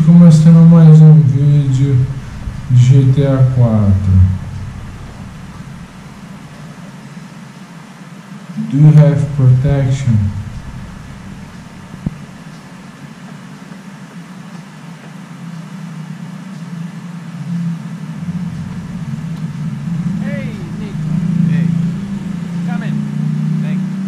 começando mais um vídeo de GTA 4. Do you have protection? Hey, Nico. Hey. Come in. Thank you.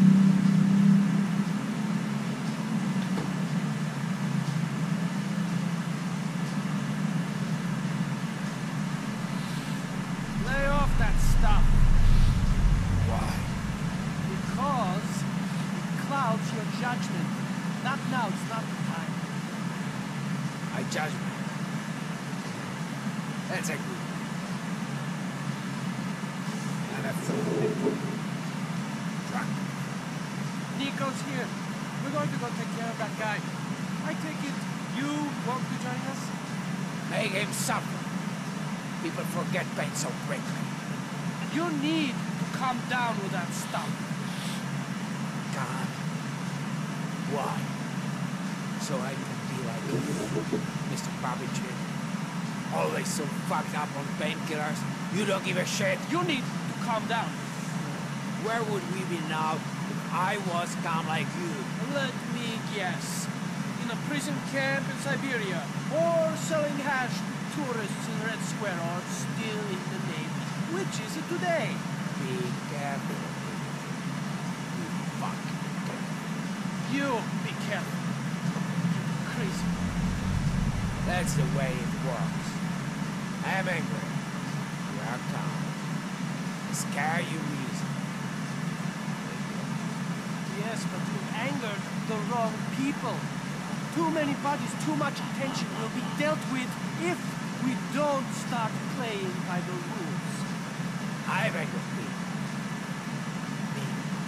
Lay off that stuff. Why? Because it clouds your judgment. Not now, it's not the time. My judgment. That's a good. And that's something. Drunk. Nico's here. We're going to go take care of that guy. I take it you want to join us? Make him suffer. People forget pain so quickly. You need to calm down with that stuff. God. Why? So I can be like you, Mr. Babichik. Always so fucked up on painkillers. You don't give a shit. You need to calm down. Where would we be now if I was calm like you? Let me guess. In a prison camp in Siberia, or selling hash to tourists in Red Square, or still in the Navy. Which is it today? Be careful. You fucking careful. You be careful. You're crazy. That's the way it works. I'm angry. You are calm. I scare you easy. Yes, but you angered the wrong people. Too many bodies, too much attention will be dealt with if we don't start playing by the rules. I'm angry people. Me.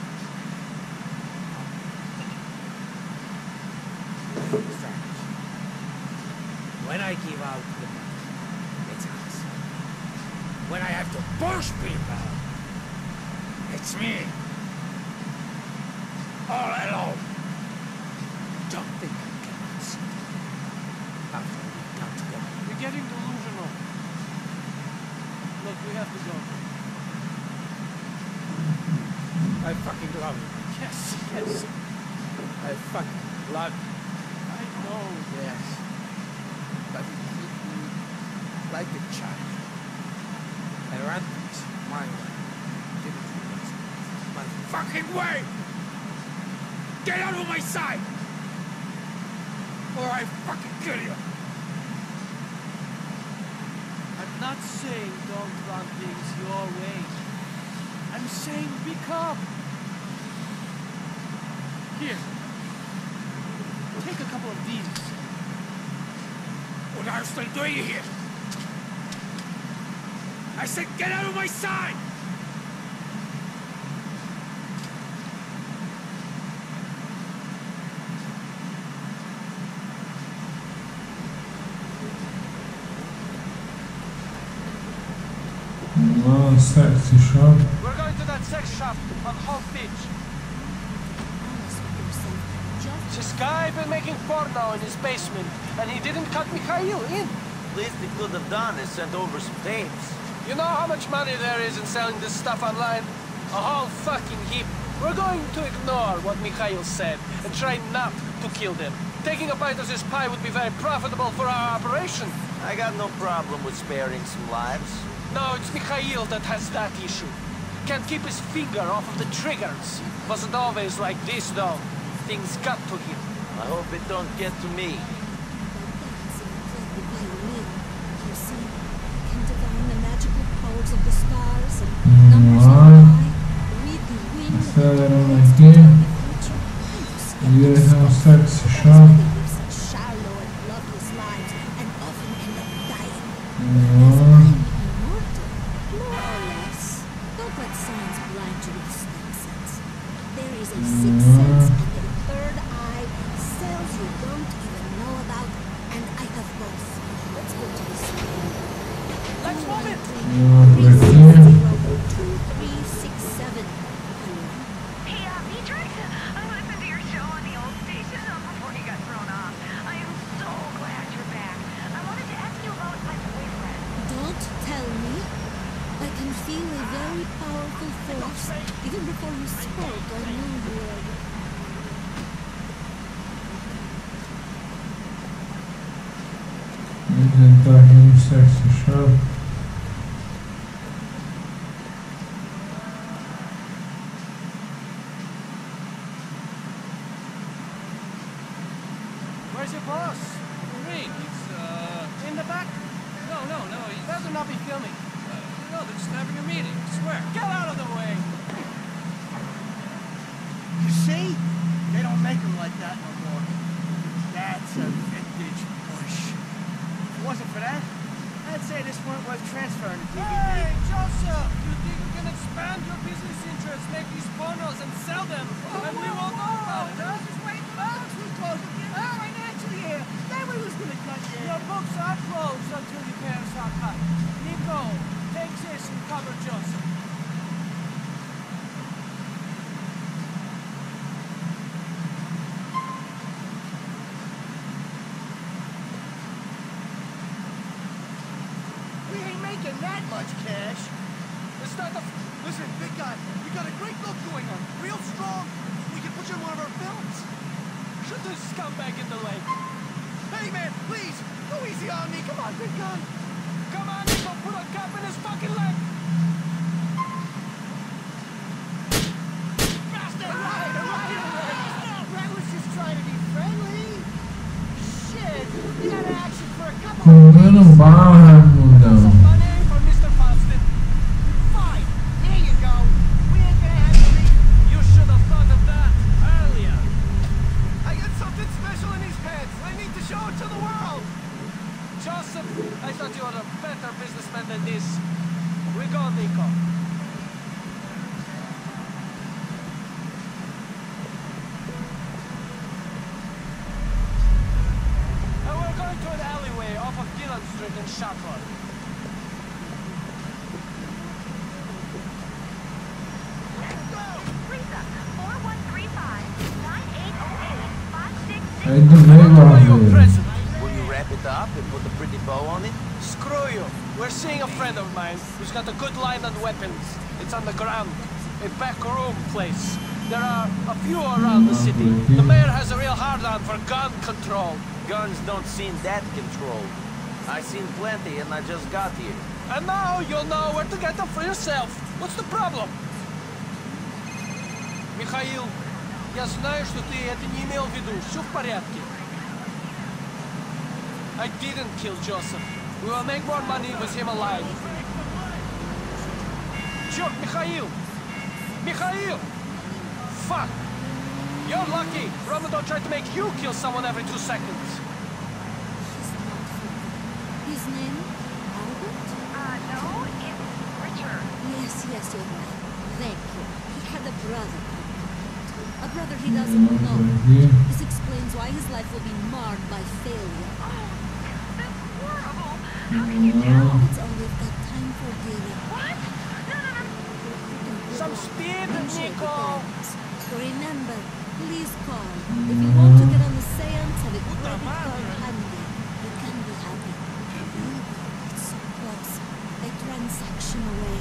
Strange. When I give out the money, it's us. When I have to push people, it's me. All alone. Don't think I cannot see. After we come together. You're getting delusional. Look, we have to go. I fucking love you. Yes, yes. I fucking love you. I know. Yes. But you treat me like a child. I run things my way. Give it to me. My fucking way! Get out of my sight! Or I fucking kill you! I'm not saying don't run things your way. I'm saying be calm. Here. Take a couple of these. What are you still doing here? I said get out of my sight! Well, sexy shop. We're going to that sex shop on Home Beach. This guy been making porno in his basement, and he didn't cut Mikhail in. Least he could have done is sent over some tapes. You know how much money there is in selling this stuff online? A whole fucking heap. We're going to ignore what Mikhail said and try not to kill them. Taking a bite of this pie would be very profitable for our operation. I got no problem with sparing some lives. No, it's Mikhail that has that issue. Can't keep his finger off of the triggers. Wasn't always like this, though. Things got to him. I hope it don't get to me. You see, can divine the magical powers of the stars and numbers on high, read the wind and Acelerando the aqui. future, and E eles skeptics é um sexy That's shop. why they live such shallow and loveless lives and often end up dying. As I'm immortal, more or less. Don't let science blind you with nonsense. There is a sixth sense and a third eye, cells you don't even know about, and I have both. Let's go to the screen. Let's move it! Por aqui. 2367. Hey, Beatrix, I listened to your show on the old station before you got thrown off. I am so glad you're back. feel a very powerful force. Even before you spoke, I knew you were. Vamos tentar reiniciar essa chave. Where's your boss? Reed, he's, In the back? no, he's... Better not be filming. No, they're just having a meeting, I swear. Get out of the way! You see? They don't make them like that no more. That's a vintage push. If it wasn't for that, I'd say this weren't worth transferring to DVD. Hey, Joseph! You think you can expand your business interests, make these pornos and sell them, and we won't know about it, huh? Just wait till Alex was closed at the end of the financial year. Then we was gonna cut you. Your books are closed until you pay us our cut. Nico, take this and cover Joseph. We ain't making that much cash. It's not the... Listen, big guy, we got a great look going on. Real strong. We can put you in one of our films. Shoot this scumbag in the leg. Hey, man, please, go easy on me. Come on, big guy. Come on, Nico, put a cap in his fucking leg! Bastard! Right. That was just trying to be friendly. Shit, we got action for a couple of Comendo weeks. barra, mundão. Some money for Mr. Faustin. Fine, here you go. We ain't gonna have to leave. You should have thought of that earlier. I got something special in these pants. I need to show it to the world. Joseph, I thought you were a better businessman than this. We go, Nico. And we're going to an alleyway off of Dillon Street in Shotland. Lisa, 4135-9808-566. Aí do meio What lá, are you, velho. present? Will you wrap it up and put a pretty bow on it? Screw you. We're seeing a friend of mine who's got a good line on weapons. It's on the ground. A back room place. There are a few around the city. The mayor has a real hard-on for gun control. Guns don't seem that controlled. I seen plenty and I just got here. And now you'll know where to get them for yourself. What's the problem? Михаил, я знаю, что ты это не имел в виду. Все в порядке. I didn't kill Joseph. We will make more money with him alive. Черт, Михаил! Михаил! Fuck! You're lucky. Roman don't try to make you kill someone every 2 seconds. He's not from. His name? Albert? No, it's Richard. Yes, you're right. Thank you. He had a brother. A brother he doesn't know. This explains why his life will be marred by failure. Oh, that's horrible. How can you tell? It's all we've got time for, dearie. What? No. Some speed, Nico! Remember, please call. If you want to get on the seance, have a credit card handy. You can be happy. It's so close. A transaction away.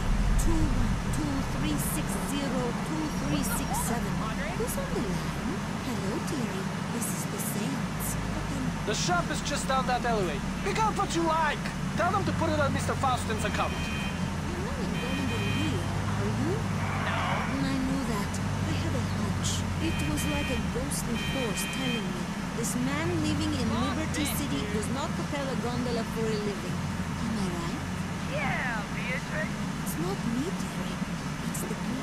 212-360-2367. Who's on the line? Hello, dearie. This is the seance. The shop is just down that alleyway. Pick out what you like. Tell them to put it on Mr. Faustin's account. You're not in Gondolier, are you? No. I knew that. I had a hunch. It was like a ghostly force telling me this man living in Liberty City does not propel a gondola for a living. Am I right? Yeah, Beatrix. It's not me, dearie. It's the people.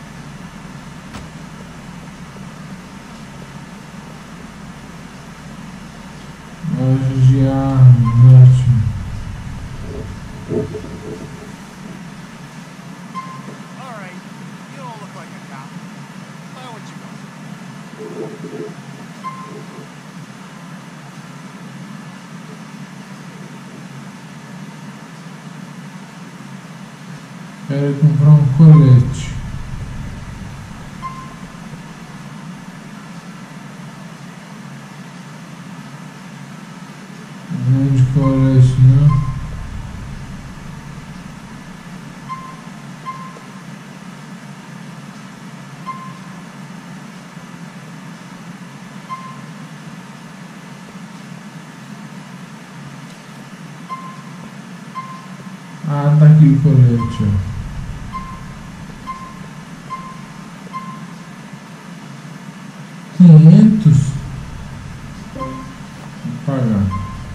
Hoje a noite. All right, you don't look like a cop. Buy what you want. Quero comprar um colete. Grande colete, né? Ah, tá aqui o colete, ó. Vou pagar.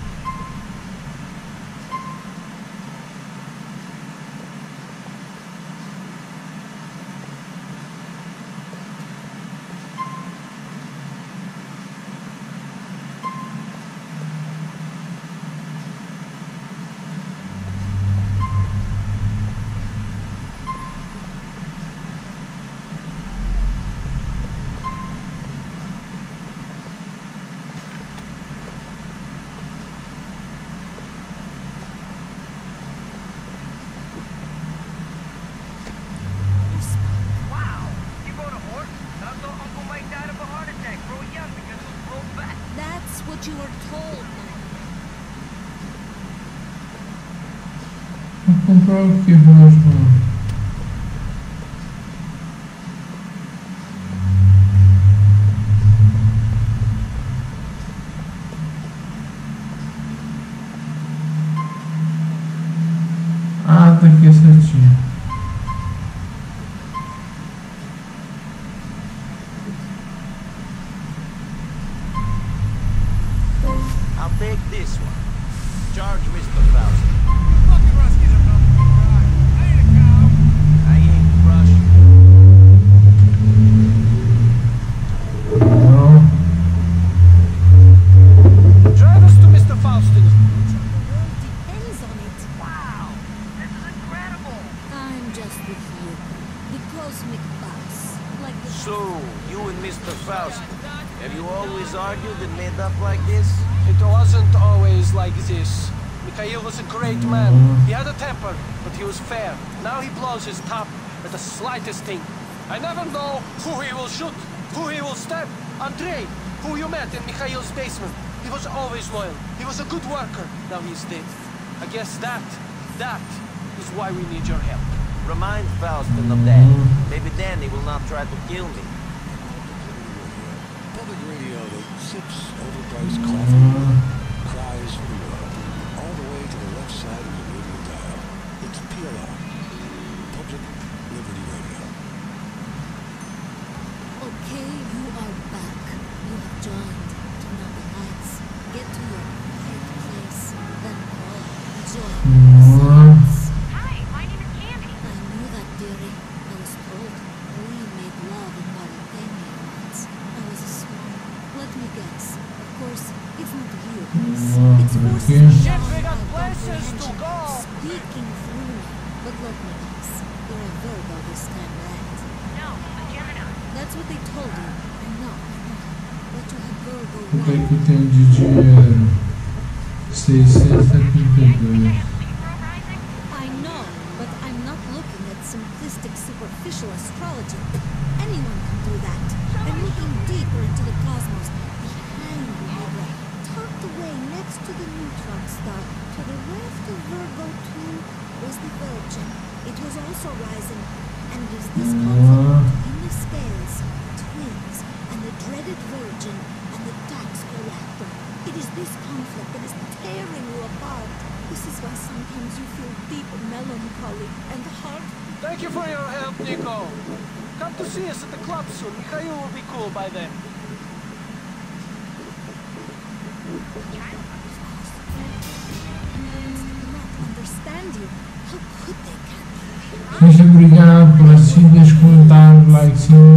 Vou comprar o que mesmo? Ah, tá aqui certinho. I'll take this one. Charge Mr. Faust. Fucking Ruskies are coming to cry. I ain't a cow. I ain't Russian. No. Drive us to Mr. Faustin. The world depends on it. Wow, this is incredible. I'm just the vehicle, the cosmic bus, like the So, you and Mr. Faust, have you always argued and made up like this? It wasn't always like this. Mikhail was a great man. He had a temper, but he was fair. Now he blows his top at the slightest thing. I never know who he will shoot, who he will stab. Andrei, who you met in Mikhail's basement. He was always loyal. He was a good worker. Now he's dead. I guess that is why we need your help. Remind Faustin of that. Maybe then he will not try to kill me. Public radio that sips overpriced coffee, cries for the world, all the way to the left side of the radio dial. It's PLR, Public Liberty Radio. Okay, you are back. You have joined. Turn on the lights. Get to your quiet place. Then all join the silence. Hi, my name is Candy. I knew that, dearie. I was told we made love in Mauritania once. I was a swan. Let me guess. Of course, it's not you. It's forces okay. beyond We got our places to comprehension go. speaking through me. But let me guess. You're a Virgo this time, right? No, a Gemini. That's what they told you. I know. But you have Virgo Quanto é right. que eu tenho de dinheiro? 672. I know, but I'm not looking at simplistic, superficial astrology. Anyone can do that. I'm looking deeper into the cosmos, behind the nebula, tucked away next to the neutron star. To the left of Virgo 2 was the Virgin. It was also rising, and it is this conflict in the scales, twins, and the dreaded Virgin, and the tax collector. It is this conflict that is tearing you apart. This is why sometimes you feel deep melancholy and heart. Thank you for your help, Nico. Come to see us at the club soon. Mikhail will be cool by then. Not understand you. How could they, Candy? Muito obrigado por assistir, deixe comentário, like, sim.